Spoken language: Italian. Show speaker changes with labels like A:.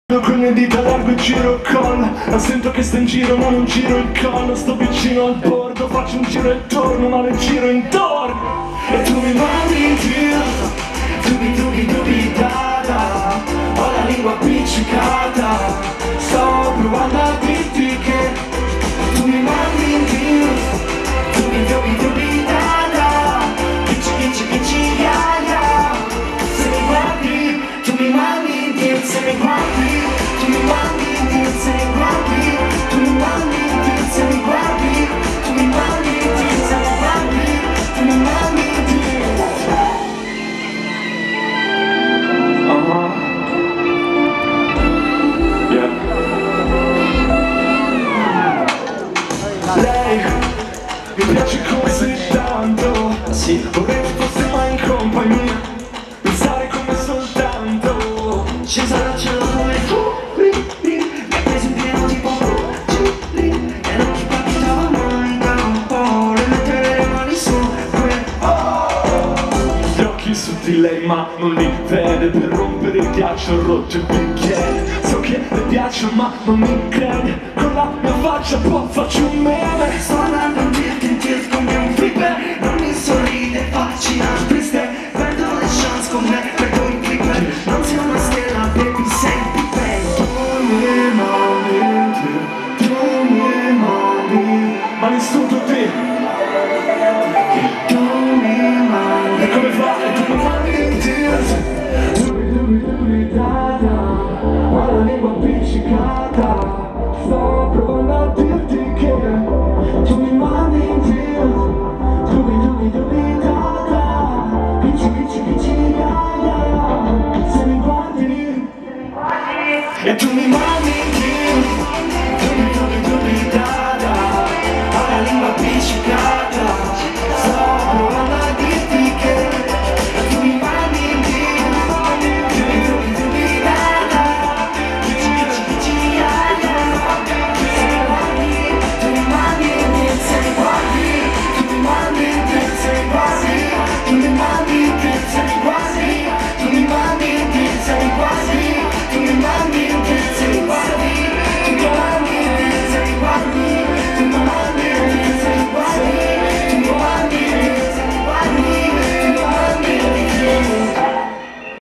A: Con le dita largo e giro il collo. Ma sento che sto in giro ma non giro il collo. Sto vicino al bordo, faccio un giro e torno ma non giro intorno. E tu mi mandi in giro, dubi da da. Ho la lingua appiccicata, sto provando a dirti che tu mi mandi in giro, dubi da da. Picci ya ya. Se mi guardi, tu mi mandi in giro. Se mi guardi, tu mi mandi in giro. Se mi guardi, tu mi mandi in giro. Se mi guardi, tu mi mandi in giro. Se mi guardi, tu mi mandi in giro. Yeah. Lei mi piace così tanto, sì. Vorrei che fosse mai in compagnia, pensare come soltanto ci sarà cielo come tu, mi hai preso in pieno tipo Gili, e non ti capitava mai da un po' le mettere le mani su quel gli occhi su di lei ma non li vede, per rompere il ghiaccio ho rotto il bicchiere. So che le piace ma non mi crede, con la mia faccia poi faccio un meme. Sto andando in tilt come un flipper, non mi sorride, facci una triste, perdo le chance con me, perdo il clipper. Non sei una stella, baby, sei il bang. Tu mi mandi, ma nessuno te. Tu mi mandi, e come fa? E tu mi mandi in tears. Dubi da da. Ho la lingua appiccicata, sto provando a dirti che tu mi mandi in tears. Dubi da da. Picci ya ya. Se mi guardi e tu mi mandi in giro.